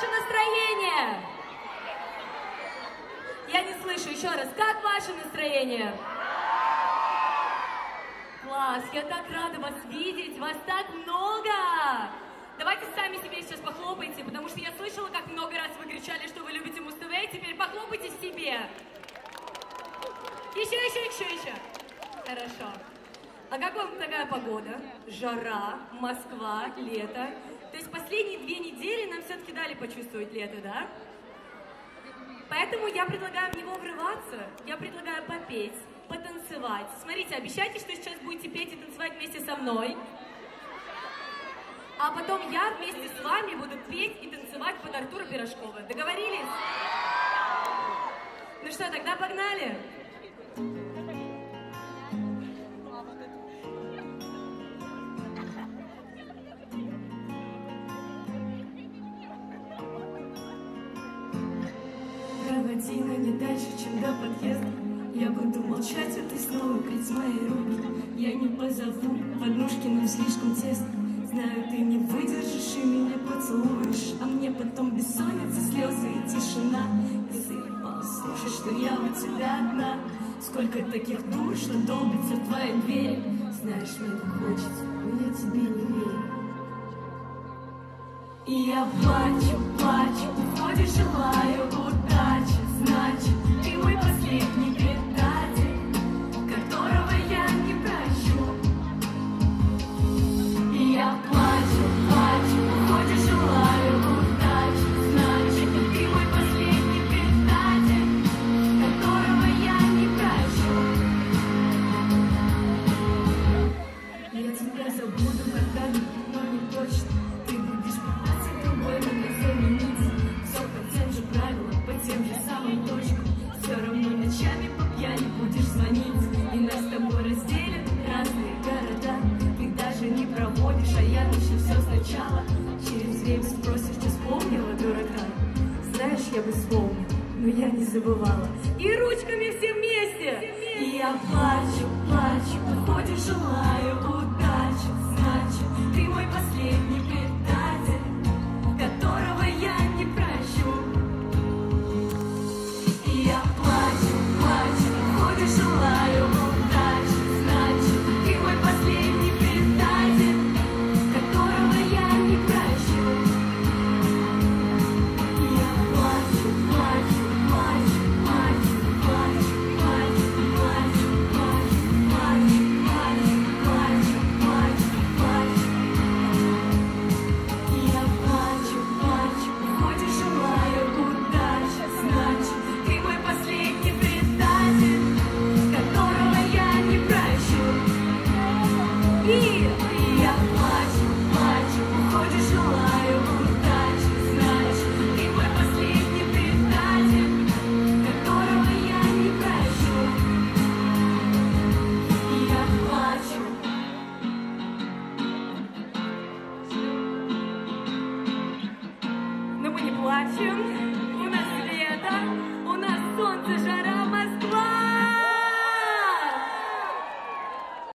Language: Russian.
ваше настроение? Я не слышу, еще раз, как ваше настроение? Класс, я так рада вас видеть, вас так много! Давайте сами себе сейчас похлопайте, потому что я слышала, как много раз вы кричали, что вы любите Муз ТВ, теперь похлопайте себе. Еще. Хорошо. А как вам такая погода? Жара, Москва, лето. То есть последние 2 недели нам все-таки дали почувствовать лето, да? Поэтому я предлагаю в него врываться, я предлагаю попеть, потанцевать. Смотрите, обещайте, что сейчас будете петь и танцевать вместе со мной. А потом я вместе с вами буду петь и танцевать под Артура Пирожкова. Договорились? Ну что, тогда погнали? Проводила не дальше, чем до подъезда. Я буду молчать, а ты снова греть мои руки. Я не позову, подножки нам слишком тесно. Знаю, ты не выдержишь и меня поцелуешь, а мне потом бессонница, слезы и тишина. Если послушай, что я у тебя одна. Сколько таких душ, что долбится в твоей двери. Знаешь, мне так хочется, но я тебе не верю. И я плачу, уходишь, желаю удачи. Значит, ты мой последний предатель, которого я не прощу. И я плачу, уходишь, желаю удачи. Значит, ты мой последний предатель, которого я не прощу. Я тебя забуду когда-нибудь, но не точно. Ты будешь пытаться другой меня заменить. Все по тем же правилам, по тем же самым точкам. Все равно ночами по пьяни будешь звонить. И нас с тобой разделят разные города. Ты даже не проводишь, а я начну все сначала. Через время спросишь, ты вспомнила дурака? Знаешь, я бы вспомнила, но я не забывала. И ручками все вместе! И я плачу, уходишь, желаю удачи. Значит, ты мой последний предатель, которого я не прощу. И я плачу, уходишь, желаю удачи. Значит, ты мой последний предатель, которого я не прощу. И я плачу, уходишь, желаю удачи. Значит, ты мой последний предатель, которого я не прощу. И я плачу, уходишь, желаю удачи. Значит, ты мой последний предатель, которого я не прощу. И я плачу. Но мы не плачем.